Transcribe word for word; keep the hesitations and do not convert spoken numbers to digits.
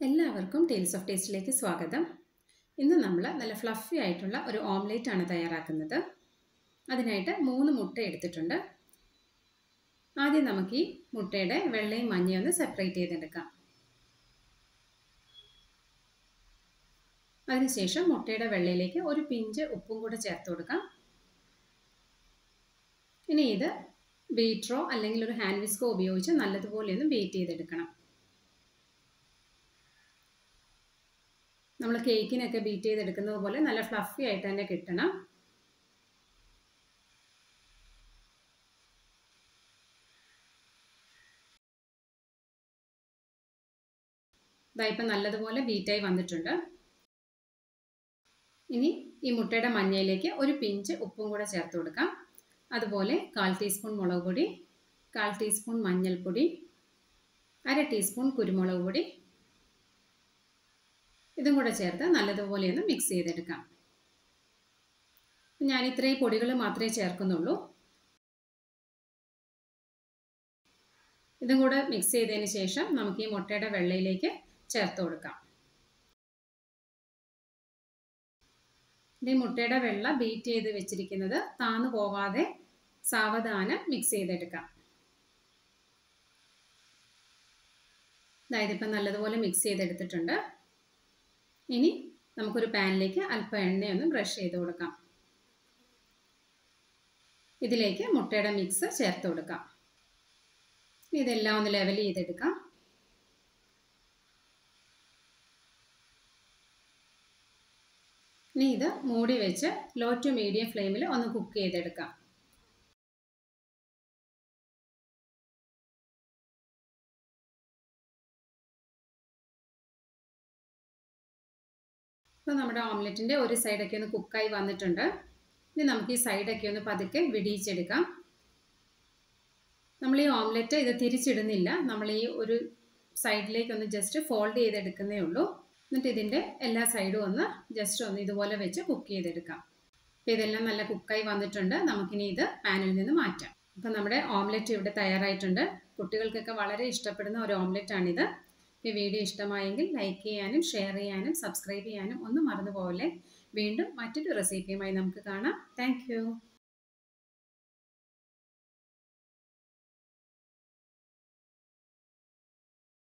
എല്ലാവർക്കും tales of ടേസ്റ്റിലേക്ക് സ്വാഗതം. ഇന്ന് നമ്മൾ നല്ല ഫ്ലഫി ആയിട്ടുള്ള ഒരു ഓംലേറ്റ് ആണ് തയ്യാറാക്കുന്നത്. അതിനായിട്ട് മൂന്ന് മുട്ട എടുത്തിട്ടുണ്ട്. ആദ്യം നമുക്ക് ഈ മുട്ടയുടെ വെള്ളയും മഞ്ഞയും ഒന്ന് സെപ്പറേറ്റ് ചെയ്തെടുക്കാം. അതിനുശേഷം മുട്ടയുടെ വെള്ളയിലേക്ക് ഒരു പിഞ്ച് ഉപ്പും കൂടെ ചേർത്ത് കൊടുക്കാം. ഇനി ഇത് ബീറ്ററോ അല്ലെങ്കിൽ ഒരു ഹാൻഡ് വിസ്കോ ഉപയോഗിച്ച് നല്ലതുപോലെ ഒന്ന് ബീറ്റ് ചെയ്തെടുക്കണം. നമ്മൾ കേക്കിനൊക്കെ ബീറ്റ് ചെയ്തെടുക്കുന്നത് പോലെ നല്ല ഫ്ലഫി ആയിട്ട് തന്നെ കിട്ടണം. ഇതാ ഇപ്പം നല്ലതുപോലെ ബീറ്റായി വന്നിട്ടുണ്ട്. ഇനി ഈ മുട്ടയുടെ മഞ്ഞയിലേക്ക് ഒരു പിഞ്ച് ഉപ്പും കൂടെ ചേർത്ത് കൊടുക്കാം. അതുപോലെ കാൽ ടീസ്പൂൺ മുളക് പൊടി, കാൽ ടീസ്പൂൺ മഞ്ഞൾപ്പൊടി, അര ടീസ്പൂൺ കുരുമുളക് പൊടി, ഇതും കൂടെ ചേർത്ത് നല്ലതുപോലെ ഒന്ന് മിക്സ് ചെയ്തെടുക്കാം. ഞാൻ ഇത്രയും പൊടികൾ മാത്രമേ ചേർക്കുന്നുള്ളൂ. ഇതും കൂടെ മിക്സ് ചെയ്തതിന് ശേഷം നമുക്ക് ഈ മുട്ടയുടെ വെള്ളയിലേക്ക് ചേർത്ത് കൊടുക്കാം. ഈ മുട്ടയുടെ വെള്ള ബീറ്റ് ചെയ്ത് വെച്ചിരിക്കുന്നത് താന്നു പോകാതെ സാവധാനം മിക്സ് ചെയ്തെടുക്കാം. അതായത് ഇപ്പം നല്ലതുപോലെ മിക്സ് ചെയ്തെടുത്തിട്ടുണ്ട്. ഇനി നമുക്കൊരു പാനിലേക്ക് അല്പം എണ്ണയൊന്ന് ബ്രഷ് ചെയ്ത് കൊടുക്കാം. ഇതിലേക്ക് മുട്ടയുടെ മിക്സ് ചേർത്ത് കൊടുക്കാം. ഇതെല്ലാം ഒന്ന് ലെവൽ ചെയ്തെടുക്കാം. ഇനി ഇത് മൂടി വെച്ച് ലോ ടു മീഡിയം ഫ്ലെയിമിൽ ഒന്ന് കുക്ക് ചെയ്തെടുക്കാം. ഇപ്പോൾ നമ്മുടെ ഓംലെറ്റിൻ്റെ ഒരു സൈഡൊക്കെ ഒന്ന് കുക്കായി വന്നിട്ടുണ്ട്. ഇനി നമുക്ക് ഈ സൈഡൊക്കെ ഒന്ന് പതുക്കെ വിടിയിച്ചെടുക്കാം. നമ്മൾ ഈ ഓംലെറ്റ് ഇത് തിരിച്ചിടുന്നില്ല. നമ്മൾ ഈ ഒരു സൈഡിലേക്കൊന്ന് ജസ്റ്റ് ഫോൾഡ് ചെയ്തെടുക്കുന്നേ ഉള്ളൂ. എന്നിട്ട് ഇതിൻ്റെ എല്ലാ സൈഡും ഒന്ന് ജസ്റ്റ് ഒന്ന് ഇതുപോലെ വെച്ച് കുക്ക് ചെയ്തെടുക്കാം. അപ്പോൾ ഇതെല്ലാം നല്ല കുക്കായി വന്നിട്ടുണ്ട്. നമുക്കിനി ഇത് പാനിൽ നിന്ന് മാറ്റാം. അപ്പോൾ നമ്മുടെ ഓംലെറ്റ് ഇവിടെ തയ്യാറായിട്ടുണ്ട്. കുട്ടികൾക്കൊക്കെ വളരെ ഇഷ്ടപ്പെടുന്ന ഒരു ഓംലെറ്റാണിത്. ഈ വീഡിയോ ഇഷ്ടമായെങ്കിൽ ലൈക്ക് ചെയ്യാനും ഷെയർ ചെയ്യാനും സബ്സ്ക്രൈബ് ചെയ്യാനും ഒന്നും മറന്നു പോകല്ലേ. വീണ്ടും മറ്റൊരു റെസിപ്പിയുമായി നമുക്ക് കാണാം. താങ്ക്